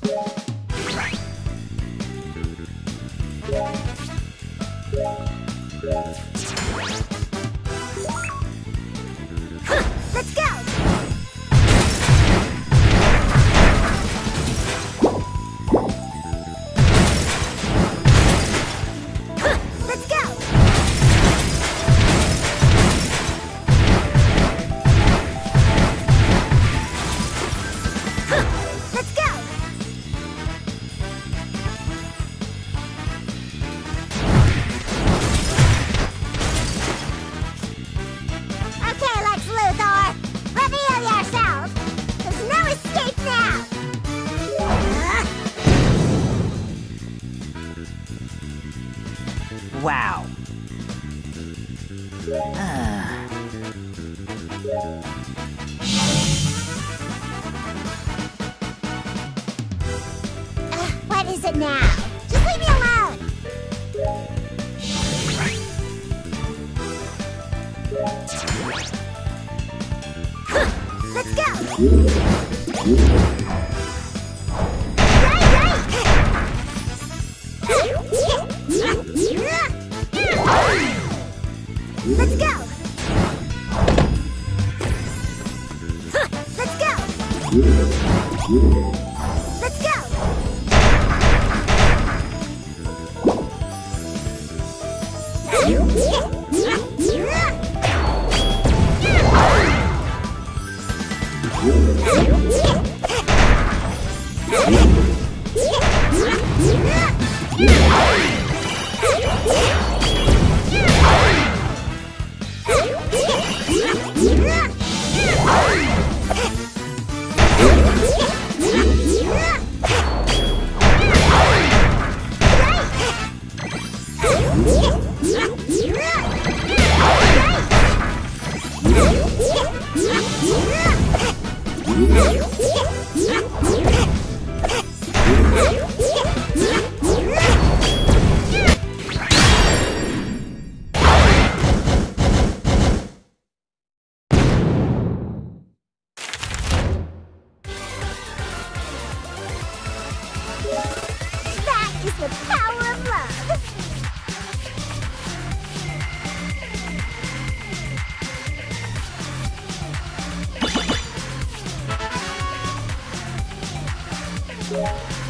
Let's go! Let's go! Let's go! Okay, Lex Luthor, reveal yourself. There's no escape now. Wow. What is it now? Just leave me alone. Let's go. Let's go. Let's go. Let's go. That is the power of love. Yeah.